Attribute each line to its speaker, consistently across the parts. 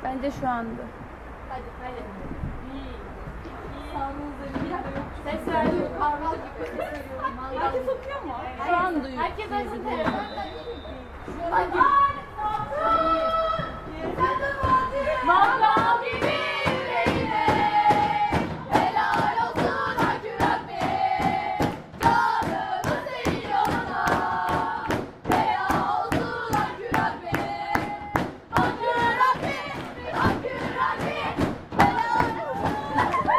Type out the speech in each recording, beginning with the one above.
Speaker 1: Bence şu andı.
Speaker 2: Hadi. Ses veriyor. Kavralı gibi ses veriyor. Herkes okuyor mu?
Speaker 1: Şu an duyuyor.
Speaker 2: Herkes açsın telefonu. Mangal gibi yüreğine helal olsun Hakkı Rabbi. Canımı senin yoluna feda olsun Hakkı Rabbi. Hakkı Rabbi, Hakkı Rabbi, helal olsun.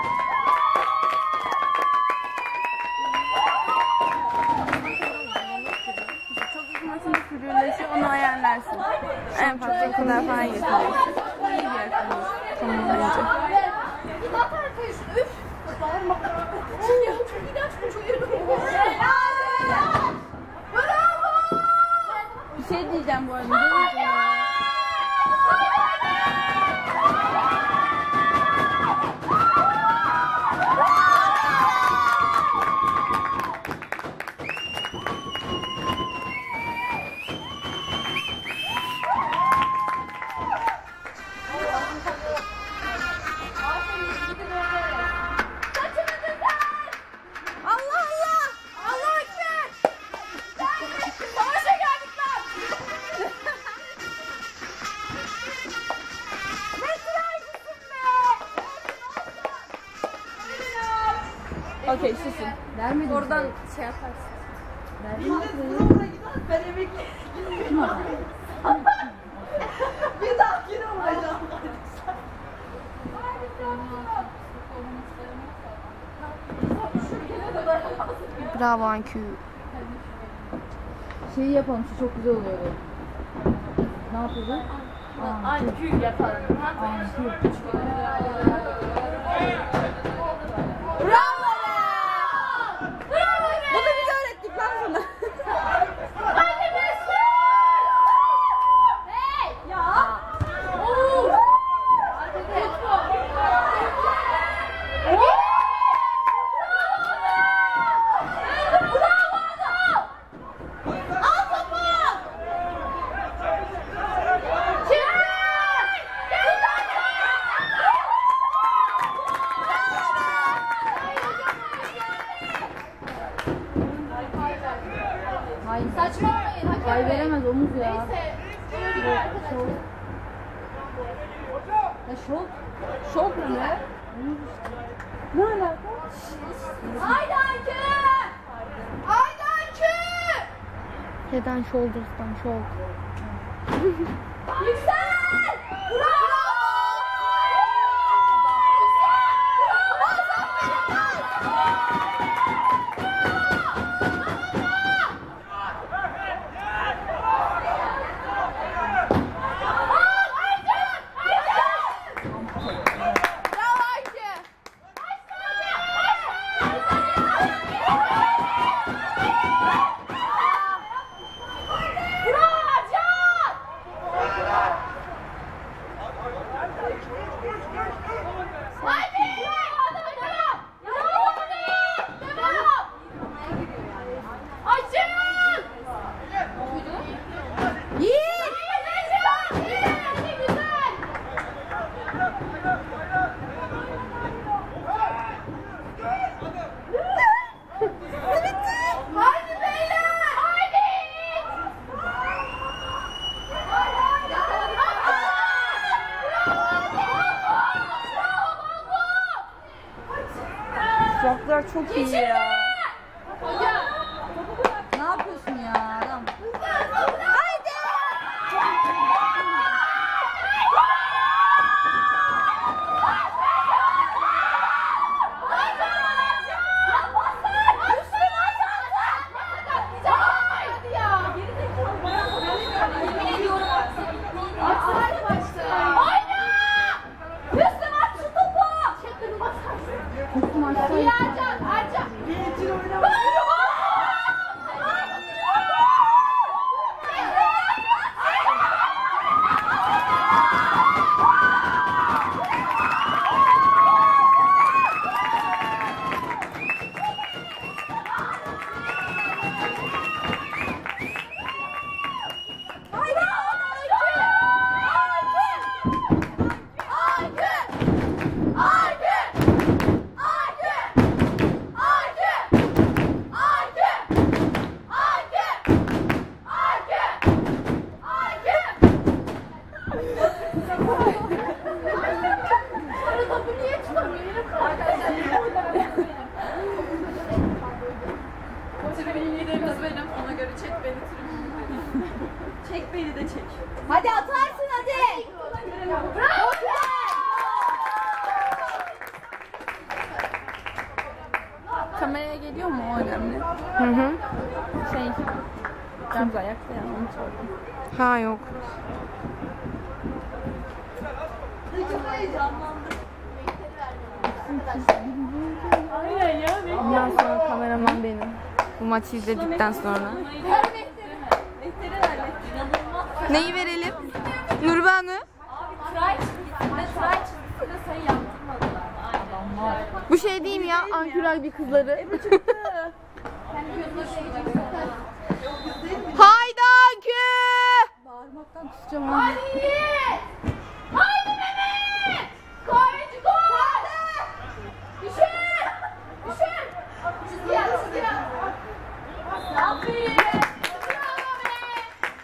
Speaker 1: Çok uzun sürüyorlar, onu ayarlarsın. En fazla o kadar falan götürüyorsun. İyi bir arkadaş. Tamam bence.
Speaker 2: İdat arkadaşın üf. Bağırma. Ya çok iğrenç bu çocuk. Helal. Bravo.
Speaker 1: Bir şey diyeceğim bu arada. Okey, susun.
Speaker 3: Vermedim.
Speaker 1: Oradan şey yaparsın.
Speaker 3: Ben emekli. Bir daha yine olacağım.
Speaker 1: Bravo Ankü.
Speaker 3: Şeyi yapalım, şu çok güzel oluyordu. Ne yapacağız?
Speaker 2: Ankü yapalım. Bravo! Bravo!
Speaker 1: Bunu biz öğrettik lan sana.
Speaker 2: Hadi Mesut! Hey! Ya! Oo! Hadi de.
Speaker 3: Hayır.
Speaker 2: Saçmalamayın.
Speaker 3: Ay veremez omuz ya.
Speaker 2: Neyse. Böyle bir arkadaş.
Speaker 3: Ya şok.
Speaker 1: Şok mu ne?
Speaker 3: Ne alaka?
Speaker 2: Haydi Ankü! Haydi Ankü!
Speaker 1: Neden shoulders'tan şok?
Speaker 2: Yüksel! Bravo!
Speaker 1: Şoklar çok iyi ya.
Speaker 3: Ne yapıyorsun ya adam?
Speaker 1: Çek beni de çek.
Speaker 2: Hadi atarsın hadi. Bravo.
Speaker 1: Kameraya geliyor mu o önemli?
Speaker 3: Hı hı.
Speaker 1: Gamze ayakta ya onu sordum.
Speaker 3: Ha yok. Bundan sonra kameraman benim. Bu maçı izledikten sonra. Neyi verelim? Nurban'ı? Bu şey değil mi ya? Anküral bir kızları. Haydi Ankü!
Speaker 1: Bağırmaktan kusacağım abi.
Speaker 2: Haydi Mehmet! Kahveci gol! Düşün! Düşün! Çizgiye, çizgiye. Aferin! Bravo be!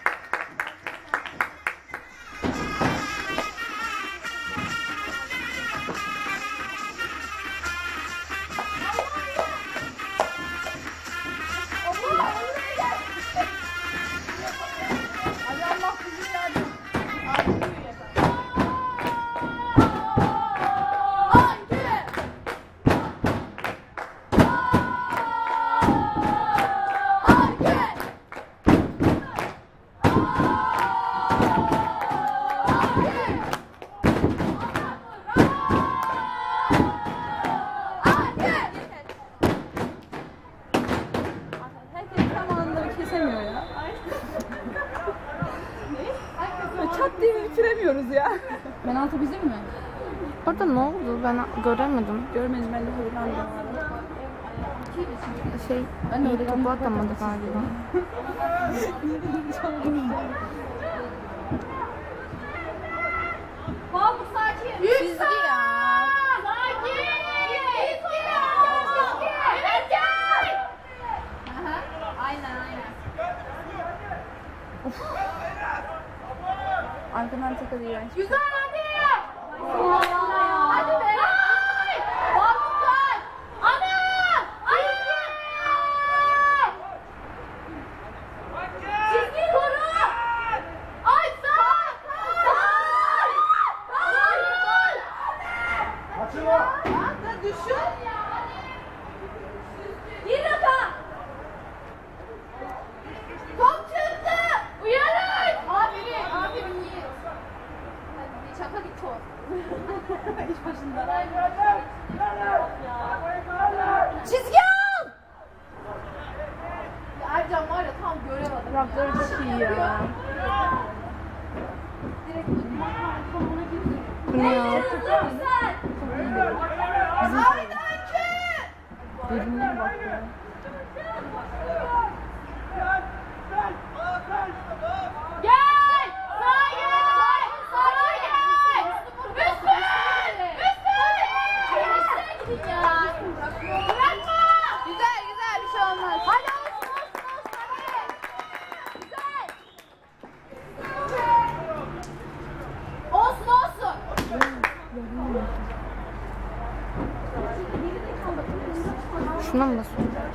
Speaker 1: Herkes zamanları kesemiyor ya. Çat diye bitiremiyoruz ya.
Speaker 3: Penaltı bizim mi?
Speaker 1: Orada ne oldu? Ben göremedim. Görmedim, ben de hırlandım.
Speaker 3: Ben de öyle
Speaker 1: Topu atamadı galiba.
Speaker 2: Mahmut sakin.
Speaker 1: Çizgi ya.
Speaker 2: Sakin. Çizgi ya. Çizgi. Evet gel. Aha. Aynen aynen.
Speaker 1: Arkadan takıldı iğrenç.
Speaker 2: Güzel hadi. Hadi be. Mahmut gel. Ana. Ana. Çizgi koru. Ay sağ. Sağ. Düşün. Bir dakika. Top çıktı. Uyanın. Aferin Yiğit. Şaka bir top. İş başında. Çizgi al. Ya Ercan var ya tam göremedim.
Speaker 1: Rapları çok iyi ya.
Speaker 2: Direkt konumuna girdi.
Speaker 1: Ne ya?
Speaker 2: Haydi Öykü!
Speaker 1: Derinliğe bak ya.
Speaker 2: Gel! Sağa gel! Sağa gel! Üstüne! Üstüne! Üstüne gidin ya! Bırakma!
Speaker 1: Güzel güzel, bir şey olmaz.
Speaker 2: Hadi olsun hadi! Güzel! Olsun olsun!
Speaker 1: Şuna mı basıyorsun?